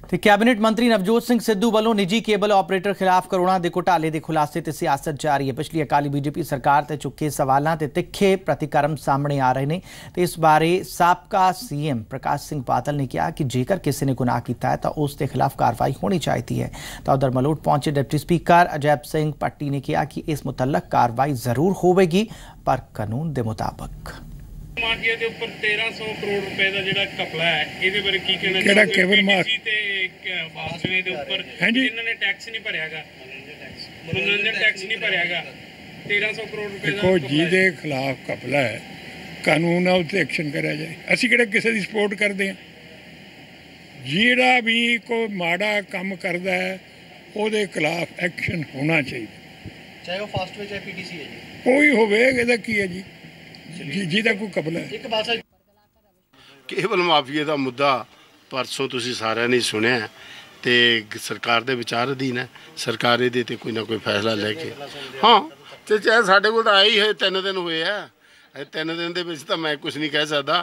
ਤੇ ਕੈਬਨਿਟ ਮੰਤਰੀ ਨਵਜੋਤ ਸਿੰਘ ਸਿੱਧੂ ਵੱਲੋਂ ਨਿੱਜੀ ਕੇਬਲ ਆਪਰੇਟਰ ਖਿਲਾਫ ਕਰੋੜਾਂ ਦੇ ਘੁਟਾਲੇ ਦੇ ਖੁਲਾਸੇ ਤੇ ਸਿਆਸਤ ਜਾਰੀ ਹੈ। ਪਿਛਲੀ ਅਕਾਲੀ ਬੀਜੇਪੀ ਸਰਕਾਰ ਤੇ ਚੁੱਕੇ ਸਵਾਲਾਂ ਤੇ ਤਿੱਖੇ ਪ੍ਰਤੀਕਰਮ ਸਾਹਮਣੇ ਆ ਰਹੇ ਨੇ ਤੇ ਇਸ ਬਾਰੇ ਸਾਬਕਾ ਸੀਐਮ ਪ੍ਰਕਾਸ਼ ਸਿੰਘ ਬਾਦਲ ਨੇ ਕਿਹਾ ਕਿ ਜੇਕਰ ਕਿਸੇ ਨੇ ਗੁਨਾਹ ਕੀਤਾ ਹੈ ਤਾਂ ਉਸ ਦੇ ਖਿਲਾਫ ਕਾਰਵਾਈ ਹੋਣੀ ਚਾਹੀਦੀ ਹੈ। ਤਾਂ ਉਧਰ ਮਲੋਟ ਪਹੁੰਚੇ ਡਿਪਟੀ ਸਪੀਕਰ ਅਜੈਬ ਸਿੰਘ ਪੱਟੀ ਨੇ ਕਿਹਾ ਕਿ ਇਸ ਮੁਤਲਕ ਕਾਰਵਾਈ ਜ਼ਰੂਰ ਹੋਵੇਗੀ ਪਰ ਕਾਨੂੰਨ ਦੇ ਮੁਤਾਬਕ। माफिया के ऊपर 1300 करोड़ रुपए का जो घपला है ये बारे की कहना केड़ा केबल माफ वासने के ऊपर जिन्होंने टैक्स नहीं भरियागा मनोरंजन टैक्स नहीं भरियागा 1300 करोड़ रुपए देखो जिहदे खिलाफ घपला है कानून है उत्ते एक्शन करा जाए। असीं किहड़ा किसी दी सपोर्ट करते हैं। जिहड़ा भी कोई माड़ा काम करता है ਉਹਦੇ खिलाफ एक्शन होना चाहिए, चाहे वो फास्ट वे चाहे पीटीसी है जी कोई होवे। ਇਹਦਾ ਕੀ ਹੈ जी ਜਿਹਦਾ ਕੋਈ ਕਬਲਾ ਹੈ। ਕੇਬਲ ਮਾਫੀਏ ਦਾ ਮੁੱਦਾ ਪਰਸੋਂ ਤੁਸੀਂ ਸਾਰਿਆਂ ਨੇ ਸੁਣਿਆ ਤੇ ਸਰਕਾਰ ਦੇ ਵਿਚਾਰ ਅਧੀਨ ਹੈ। ਸਰਕਾਰ ਇਹਦੇ ਤੇ ਕੋਈ ਨਾ ਕੋਈ ਫੈਸਲਾ ਲੈ ਕੇ ਹਾਂ ਤੇ ਚਾਹੇ ਸਾਡੇ ਕੋਲ ਤਾਂ ਆਏ ਹੀ ਹੈ 3 ਦਿਨ ਹੋਏ ਆ। 3 ਦਿਨ ਦੇ ਵਿੱਚ ਤਾਂ ਮੈਂ ਕੁਝ ਨਹੀਂ ਕਹਿ ਸਕਦਾ।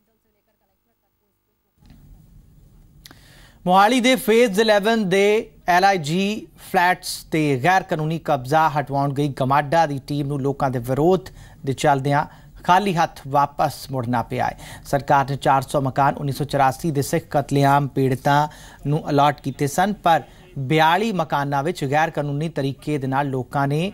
ਮੋਹਾਲੀ ਦੇ ਫੇਜ਼ 11 ਦੇ LIG ਫਲੈਟਸ ਤੇ ਗੈਰ ਕਾਨੂੰਨੀ ਕਬਜ਼ਾ ਹਟਵਾਉਣ ਗਈ ਗਮਾਡਾ ਦੀ ਟੀਮ ਨੂੰ ਲੋਕਾਂ ਦੇ ਵਿਰੋਧ ਦੇ ਚੱਲਦਿਆਂ ਖਾਲੀ ਹੱਥ ਵਾਪਸ ਮੁੜਨਾ ਪਿਆ ਹੈ। ਸਰਕਾਰ ਨੇ 400 ਮਕਾਨ 1984 ਦੇ ਸਿੱਖ ਕਤਲੇਆਮ ਪੀੜਤਾਂ ਨੂੰ ਅਲਾਟ ਕੀਤੇ ਸਨ ਪਰ 42 ਮਕਾਨਾਂ ਵਿੱਚ ਗੈਰ ਕਾਨੂੰਨੀ ਤਰੀਕੇ ਦੇ ਨਾਲ ਲੋਕਾਂ ਨੇ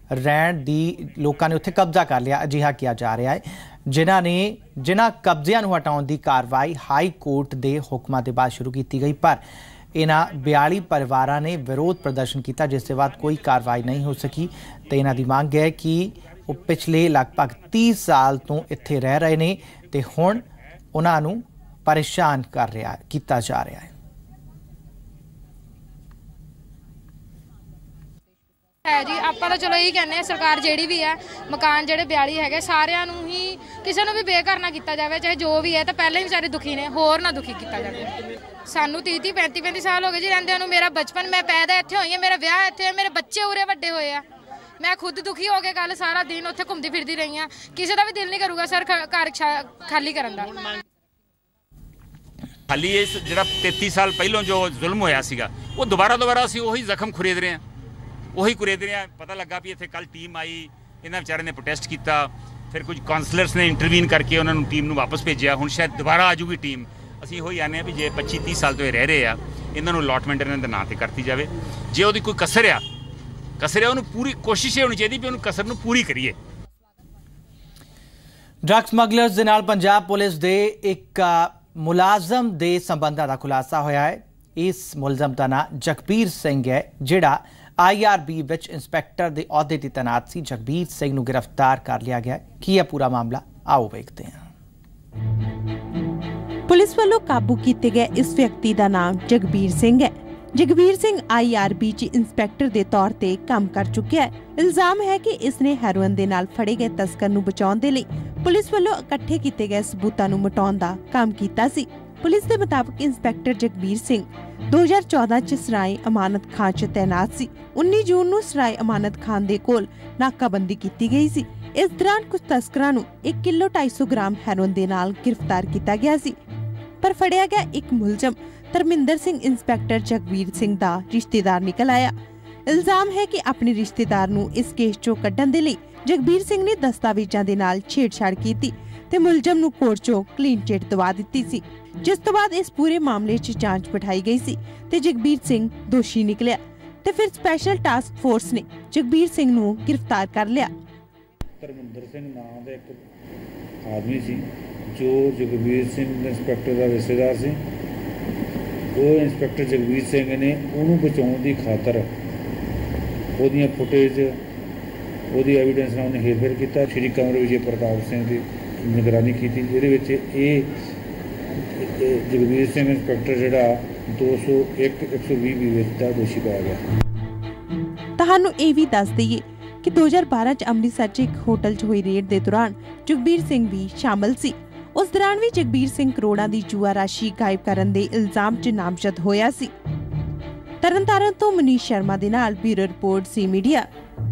ਉੱਥੇ ਕਬਜ਼ਾ ਕਰ ਲਿਆ। ਅਜਿਹਾ ਕਿਹਾ ਜਾ ਰਿਹਾ ਹੈ ਜਿਨ੍ਹਾਂ ਕਬਜ਼ਿਆਂ ਨੂੰ ਹਟਾਉਣ ਦੀ ਕਾਰਵਾਈ ਹਾਈ ਕੋਰਟ ਦੇ ਹੁਕਮਾਂ ਦੇ ਬਾਅਦ ਸ਼ੁਰੂ ਕੀਤੀ ਗਈ ਪਰ ਇਹਨਾਂ 42 ਪਰਿਵਾਰਾਂ ਨੇ ਵਿਰੋਧ ਪ੍ਰਦਰਸ਼ਨ ਕੀਤਾ ਜਿਸ ਦੇ ਬਾਅਦ ਕੋਈ ਕਾਰਵਾਈ ਨਹੀਂ ਹੋ ਸਕੀ ਤੇ ਇਹਨਾਂ ਦੀ ਮੰਗ ਹੈ ਕਿ ਉਹ ਪਿਛਲੇ ਲਗਭਗ 30 ਸਾਲ ਤੋਂ ਇੱਥੇ ਰਹਿ ਰਹੇ ਨੇ ਤੇ ਹੁਣ ਉਹਨਾਂ ਨੂੰ ਪਰੇਸ਼ਾਨ ਕੀਤਾ ਜਾ ਰਿਹਾ ਹੈ। जी ਆਪਾਂ ਤਾਂ ਚਲੋ ਇਹੀ ਕਹਿੰਦੇ ਆ ਸਰਕਾਰ ਜਿਹੜੀ ਵੀ ਹੈ ਮਕਾਨ ਜਿਹੜੇ 42 ਹੈਗੇ ਸਾਰਿਆਂ ਨੂੰ ਹੀ ਕਿਸੇ ਨੂੰ ਵੀ ਬੇਘਰ ਨਾ ਕੀਤਾ ਜਾਵੇ ਚਾਹੇ ਜੋ ਵੀ ਹੈ ਤਾਂ ਪਹਿਲਾਂ ਹੀ ਵਿਚਾਰੇ ਦੁਖੀ ਨੇ ਹੋਰ ਨਾ ਦੁਖੀ ਕੀਤਾ ਜਾਵੇ। ਸਾਨੂੰ 30 35 ਸਾਲ ਹੋ ਗਏ ਜੀ ਰਹਿੰਦਿਆਂ ਨੂੰ। ਮੇਰਾ ਬਚਪਨ ਮੈਂ ਪੈਦਾ ਇੱਥੇ ਹੋਈ ਹਾਂ, ਮੇਰਾ ਵਿਆਹ ਇੱਥੇ ਹੈ, ਮੇਰੇ ਬੱਚੇ ਉਰੇ ਵੱਡੇ ਹੋਏ ਆ। ਮੈਂ ਖੁਦ ਦੁਖੀ ਹੋ ਕੇ ਕੱਲ ਸਾਰਾ ਦਿਨ ਉੱਥੇ ਘੁੰਮਦੀ ਫਿਰਦੀ ਰਹੀ ਹਾਂ। ਕਿਸੇ ਦਾ ਵੀ ਦਿਲ ਨਹੀਂ ਕਰੂਗਾ ਸਰ ਘਰ ਖਾਲੀ ਕਰਨ ਦਾ। ਖਾਲੀ ਇਸ ਜਿਹੜਾ 33 ਸਾਲ ਪਹਿਲਾਂ ਜੋ ਜ਼ੁਲਮ ਹੋਇਆ ਸੀਗਾ ਉਹ ਦੁਬਾਰਾ ਅਸੀਂ ਉਹੀ ਜ਼ਖਮ ਖੁਰੇਦ ਰਹੇ ਹਾਂ। ਪਤਾ ਲੱਗਾ ਵੀ ਇੱਥੇ ਕੱਲ ਟੀਮ ਆਈ, ਇਹਨਾਂ ਵਿਚਾਰਿਆਂ ਨੇ ਪ੍ਰੋਟੈਸਟ ਕੀਤਾ, ਫਿਰ ਕੁਝ ਕਾਉਂਸਲਰਸ ਨੇ ਇੰਟਰਵੀਨ ਕਰਕੇ ਉਹਨਾਂ ਨੂੰ ਟੀਮ ਨੂੰ ਵਾਪਸ ਭੇਜਿਆ। ਹੁਣ ਸ਼ਾਇਦ ਦੁਬਾਰਾ ਆ ਜੂਗੀ ਟੀਮ। ਅਸੀਂ ਉਹੀ ਆਨੇ ਆ ਵੀ ਜੇ 25-30 ਸਾਲ ਤੋਂ ਇਹ ਰਹਿ ਰਹੇ ਆ ਇਹਨਾਂ ਨੂੰ ਅਲਾਟਮੈਂਟ ਇਹਨਾਂ ਦੇ ਨਾਂ ਤੇ ਕਰਤੀ ਜਾਵੇ। ਜੇ ਉਹਦੀ ਕੋਈ ਕਸਰ ਆ ਉਹਨੂੰ ਪੂਰੀ ਕੋਸ਼ਿਸ਼ ਹੋਣੀ ਚਾਹੀਦੀ ਵੀ ਉਹਨੂੰ ਕਸਰ ਨੂੰ ਪੂਰੀ ਕਰੀਏ। ਡਰੱਗ ਸਮਗਲਰਸ ਦੇ ਨਾਲ ਪੰਜਾਬ ਪੁਲਿਸ ਦੇ ਇੱਕ ਮੁਲਾਜ਼ਮ ਦੇ ਸੰਬੰਧਾਂ ਦਾ ਖੁਲਾਸਾ ਹੋਇਆ ਹੈ। ਇਸ ਮੁਲਜ਼ਮ ਦਾ ਨਾਂ ਜਗਬੀਰ ਸਿੰਘ ਹੈ ਜਿਹੜਾ IRB ਵਿੱਚ ਇੰਸਪੈਕਟਰ ਦੇ ਅਹੁਦੇ ਤੇ ਤੈਨਾਤ ਸੀ। ਜਗਬੀਰ ਸਿੰਘ ਨੂੰ ਗ੍ਰਿਫਤਾਰ ਕਰ ਲਿਆ ਗਿਆ। ਕੀ ਹੈ ਪੂਰਾ ਮਾਮਲਾ, ਆਓ ਵੇਖਦੇ ਹਾਂ। ਪੁਲਿਸ ਵੱਲੋਂ ਕਾਬੂ ਕੀਤੇ ਗਏ ਇਸ ਵਿਅਕਤੀ ਦਾ ਨਾਮ ਜਗਬੀਰ ਸਿੰਘ ਹੈ। ਜਗਬੀਰ ਸਿੰਘ IRB 'ਚ ਇੰਸਪੈਕਟਰ ਦੇ ਤੌਰ ਤੇ ਕੰਮ ਕਰ ਚੁੱਕਿਆ ਹੈ। ਇਲਜ਼ਾਮ ਹੈ ਕਿ ਇਸਨੇ ਹੈਰੋਇਨ ਦੇ ਨਾਲ ਫੜੇ ਗਏ ਤਸਕਰ ਨੂੰ ਬਚਾਉਣ ਦੇ ਲਈ ਪੁਲਿਸ ਵੱਲੋਂ ਇਕੱਠੇ ਕੀਤੇ ਗਏ ਸਬੂਤਾਂ ਨੂੰ ਮਿਟਾਉਣ ਦਾ ਕੰਮ ਕੀਤਾ ਸੀ। ਪੁਲਿਸ ਦੇ ਮੁਤਾਬਕ ਇੰਸਪੈਕਟਰ ਜਗਬੀਰ ਸਿੰਘ 2014 'ਚ ਸਰਾਏ ਅਮਾਨਤ ਖਾਨ 'ਚ ਤੈਨਾਤ ਸੀ। 19 ਜੂਨ ਨੂੰ ਸਰਾਏ ਅਮਾਨਤ ਖਾਨ ਦੇ ਕੋਲ ਨਾਕਾਬੰਦੀ ਕੀਤੀ ਗਈ ਸੀ। ਇਸ ਦੌਰਾਨ ਕੁਝ ਤਸਕਰਾਂ ਨੂੰ 1 ਕਿਲੋ 250 ਗ੍ਰਾਮ ਹੈਰੋਇਨ ਦੇ ਨਾਲ ਗ੍ਰਿਫਤਾਰ ਕੀਤਾ ਗਿਆ ਸੀ ਪਰ ਫੜਿਆ ਗਿਆ ਇੱਕ ਮੁਲਜ਼ਮ ਧਰਮਿੰਦਰ ਸਿੰਘ ਇੰਸਪੈਕਟਰ ਜਗਬੀਰ ਸਿੰਘ ਦਾ ਰਿਸ਼ਤੇਦਾਰ ਨਿਕਲ ਆਇਆ। ਇਲਜ਼ਾਮ ਹੈ ਕਿ ਆਪਣੇ ਰਿਸ਼ਤੇਦਾਰ ਨੂੰ ਇਸ ਕੇਸ 'ਚੋਂ ਕੱਢਣ ਦੇ ਲਈ ਜਗਬੀਰ ਸਿੰਘ ਨੇ ਦਸਤਾਵੇਜ਼ਾਂ ਦੇ ਨਾਲ ਛੇੜਛਾੜ ਕੀਤੀ ਤੇ ਮੁਲਜ਼ਮ ਨੂੰ ਕੋਰਟ 'ਚੋਂ ਕਲੀਨ ਚਿੱਟ ਦਵਾ ਦਿੱਤੀ ਸੀ ਜਿਸ ਤੋਂ ਬਾਅਦ ਇਸ ਪੂਰੇ ਮਾਮਲੇ 'ਚ ਜਾਂਚ ਬਿਠਾਈ ਗਈ ਸੀ ਤੇ ਜਗਬੀਰ ਸਿੰਘ ਦੋਸ਼ੀ ਨਿਕਲਿਆ ਤੇ ਫਿਰ ਸਪੈਸ਼ਲ ਟਾਸਕ ਫੋਰਸ ਨੇ ਜਗਬੀਰ ਸਿੰਘ ਨੂੰ ਗ੍ਰਿਫਤਾਰ ਕਰ ਲਿਆ। ਧਰਮਿੰਦਰ ਸਿੰਘ ਨਾਮ ਦਾ ਇੱਕ ਆਦਮੀ ਸੀ ਜੋ ਜਗਬੀਰ ਸਿੰਘ ਇੰਸਪੈਕਟਰ ਦਾ ਰਿਸ਼ਤੇਦਾਰ ਸੀ। ਉਹ ਇੰਸਪੈਕਟਰ ਜਗਬੀਰ ਸਿੰਘ ਨੇ ਉਹਨੂੰ ਬਚਾਉਣ ਦੀ ਖਾਤਰ ਉਹਦੀਆਂ ਫੁਟੇਜ ਉਹਦੀ ਐਵੀਡੈਂਸ ਨਾਲ ਉਹਨੇ ਹੇਰਫੇਰ ਕੀਤਾ। ਸ਼੍ਰੀ ਕੰਵਰ ਵਿਜੇ ਪ੍ਰਤਾਪ ਸਿੰਘ ਦੀ ਨਿਗਰਾਨੀ ਕੀਤੀ ਜਿਹਦੇ ਵਿੱਚ ਇਹ ਜਗਬੀਰ ਸਿੰਘ ਇੰਸਪੈਕਟਰ ਜਿਹੜਾ 201-120 ਵਿੱਚ ਦਾ ਦੋਸ਼ੀ ਪਾਇਆ ਗਿਆ। ਤੁਹਾਨੂੰ ਇਹ ਵੀ ਦੱਸ ਦਈਏ ਕਿ 2012 ਚ ਅੰਮ੍ਰਿਤਸਰ 'ਚ ਇੱਕ ਹੋਟਲ 'ਚ ਹੋਈ ਰੇਡ ਦੇ ਦੌਰਾਨ ਜਗਬੀਰ ਸਿੰਘ ਵੀ ਸ਼ਾਮਲ ਸੀ। ਉਸ ਦੌਰਾਨ ਵੀ ਜਗਬੀਰ ਸਿੰਘ ਕਰੋੜਾਂ ਦੀ ਜੂਆ ਰਾਸ਼ੀ ਗਾਇਬ ਕਰਨ ਦੇ ਇਲਜ਼ਾਮ 'ਚ ਨਾਮਜ਼ਦ ਹੋਇਆ ਸੀ। ਤਰਨਤਾਰਨ ਤੋਂ ਮਨੀਸ਼ ਸ਼ਰਮਾ ਦੇ ਨਾਲ bureau report C media.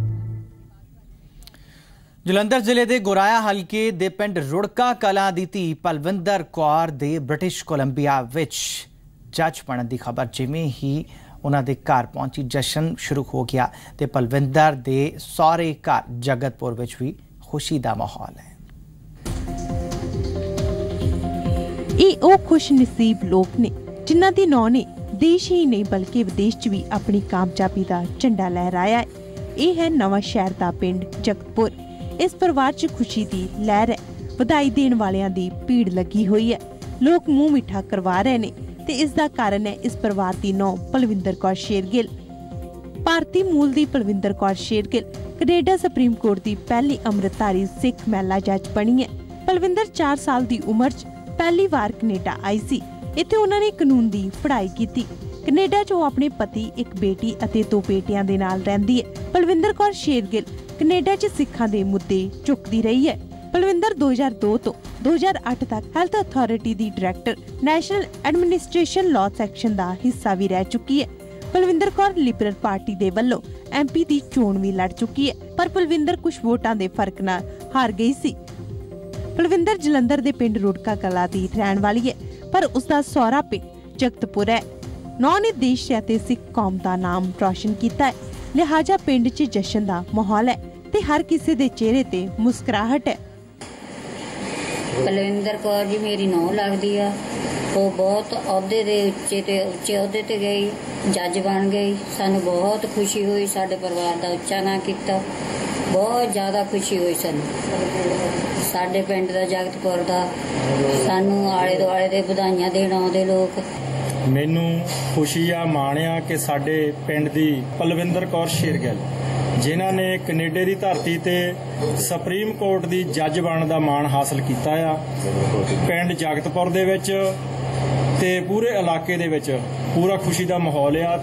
Jalandhar ਜ਼ਿਲ੍ਹੇ ਦੇ ਗੁਰਾਇਆ ਹਲਕੇ ਦੇ ਪਿੰਡ ਰੁੜਕਾ ਕਲਾਂ ਦੀ ਧੀ ਪਲਵਿੰਦਰ ਕੌਰ ਦੇ ਬ੍ਰਿਟਿਸ਼ ਕੋਲੰਬੀਆ ਵਿੱਚ जज बनने की खबर जिमें ही उन्हां दे घर पहुंची जश्न शुरू हो गया ते पलविंदर दे सौहरे घर जगतपुर विच भी खुशी का माहौल है। ये ओ खुश नसीब लोग ने जिन्हां दी नौं ने देश ही नहीं बल्कि विदेश च भी अपनी कामयाबी का झंडा लहराया है। ये है नवां शहर दा पिंड जगतपुर। इस परिवार च खुशी की लहर है। ਵਧਾਈ देने वालियां दी भीड़ लगी हुई है। लोग मुंह मिठा करवा रहे ने ते इस दा कारण है इस परिवार दी नौं पलविंदर कौर शेरगिल। भारतीय मूल दी Palwinder Kaur Shergill Canada supreme court दी पहली अमृतधारी सिख महिला जज बनी है। पलविंदर 4 साल दी उम्र च पहली बार कनेडा आई सी। इत्थे उन्होंने कानून दी पढ़ाई की। कनेडा च अपने पति, एक बेटी अते 2 बेटियां दे नाल रहिंदी है। पलविंदर कौर शेरगिल कनेडा च सिखां दे मुद्दे चुकदी रही है। पलविंदर 2002 तो 2008 तक हैल्थ अथॉरिटी दी director national administration law section दा हिस्सा भी रह चुकी है। पलविंदर कौर लिबरल पार्टी दे वल्लों MP दी चोण भी लड़ चुकी है, पर पलविंदर कुछ वोटां दे फर्क नाल हार गई सी। पलविंदर जलंधर दे पिंड रुड़का कला दी रहण वाली है, पर उसदा सौहरा पिंड जगतपुर है। नौं ने देश ते सिख कौम दा नाम रोशन कीता है, लिहाजा पिंड च जश्न दा माहौल है ते हर किसी दे चेहरे ते मुस्कुराहट है। पलविंदर कौर जी मेरी नौं लगदी आ। वो बहुत अहुदे दे उच्चे अहुदे ते गई, जज बन गई। सानू बहुत खुशी हुई, साडे परिवार दा उच्चा नां कीता, बहुत ज़्यादा खुशी हुई सानू। साडे पिंड दा जगतपुर दा सानू आले दुआले दे बधाइयां देण आउंदे लोग। मैनू खुशी आ माणिया कि साडे पिंड दी पलविंदर कौर शेरगिल जिन्हां ने कनेडे की धरती ते सुप्रीम कोर्ट की जज बनने का माण हासिल किया आ। पिंड जगतपुर दे विच ते पूरे इलाके दे विच पूरा खुशी का माहौल आ।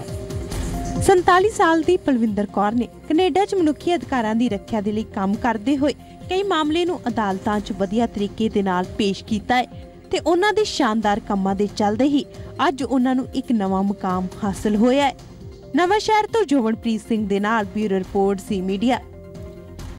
47 साल की पलविंदर कौर ने कनेडा च मनुखी अधिकारां दी रखिया दे लई काम करदे होए कई मामले नूं अदालतां च वधिया तरीके दे नाल पेश कीता है ते उन्हां दे शानदार कामां दे चलदे ही अज उन्हां नूं एक नवां मुकाम हासिल होया है। नवां शहर तो जोवनप्रीत सिंह दे नाल ब्यूरो रिपोर्ट सी मीडिया।